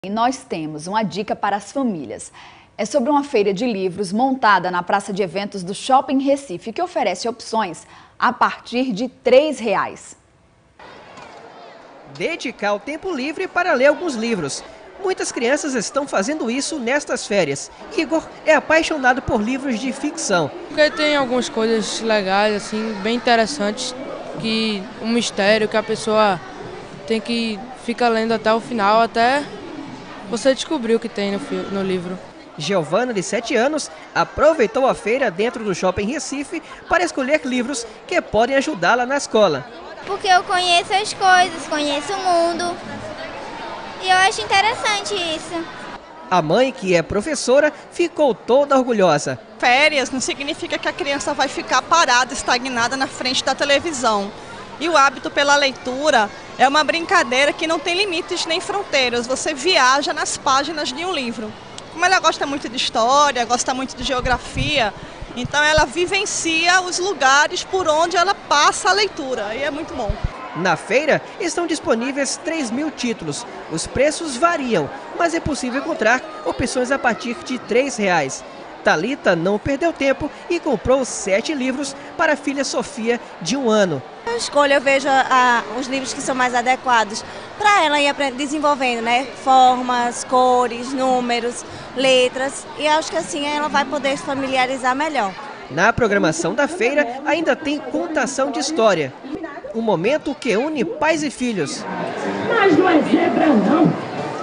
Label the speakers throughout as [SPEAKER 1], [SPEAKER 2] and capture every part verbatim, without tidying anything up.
[SPEAKER 1] E nós temos uma dica para as famílias. É sobre uma feira de livros montada na praça de eventos do Shopping Recife, que oferece opções a partir de três reais.
[SPEAKER 2] Dedicar o tempo livre para ler alguns livros. Muitas crianças estão fazendo isso nestas férias. Igor é apaixonado por livros de ficção.
[SPEAKER 3] Porque tem algumas coisas legais, assim, bem interessantes, que um mistério que a pessoa tem que ficar lendo até o final, até você descobrir o que tem no, no livro.
[SPEAKER 2] Giovana, de sete anos, aproveitou a feira dentro do Shopping Recife para escolher livros que podem ajudá-la na escola.
[SPEAKER 4] Porque eu conheço as coisas, conheço o mundo e eu acho interessante isso.
[SPEAKER 2] A mãe, que é professora, ficou toda orgulhosa.
[SPEAKER 5] Férias não significa que a criança vai ficar parada, estagnada na frente da televisão. E o hábito pela leitura é uma brincadeira que não tem limites nem fronteiras. Você viaja nas páginas de um livro. Como ela gosta muito de história, gosta muito de geografia, então ela vivencia os lugares por onde ela passa a leitura. E é muito bom.
[SPEAKER 2] Na feira estão disponíveis três mil títulos. Os preços variam, mas é possível encontrar opções a partir de três reais. Thalita não perdeu tempo e comprou sete livros para a filha Sofia, de um ano.
[SPEAKER 6] Eu escolho, eu vejo a, os livros que são mais adequados para ela ir desenvolvendo, né? Formas, cores, números, letras, e acho que assim ela vai poder se familiarizar melhor.
[SPEAKER 2] Na programação da feira ainda tem contação de história. Um momento que une pais e filhos.
[SPEAKER 7] Mas não é zebra, não.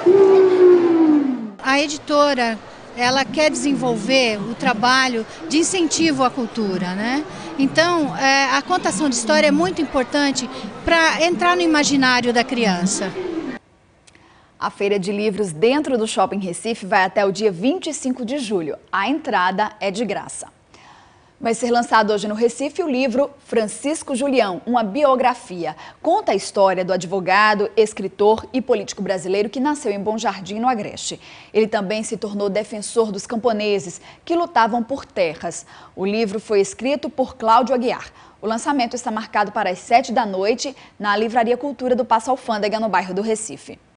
[SPEAKER 8] A editora, ela quer desenvolver o trabalho de incentivo à cultura, né? Então, é, a contação de história é muito importante para entrar no imaginário da criança.
[SPEAKER 1] A feira de livros dentro do Shopping Recife vai até o dia vinte e cinco de julho. A entrada é de graça. Vai ser lançado hoje no Recife o livro Francisco Julião, uma biografia. Conta a história do advogado, escritor e político brasileiro que nasceu em Bom Jardim, no Agreste. Ele também se tornou defensor dos camponeses que lutavam por terras. O livro foi escrito por Cláudio Aguiar. O lançamento está marcado para as sete da noite na Livraria Cultura do Passa Alfândega, no bairro do Recife.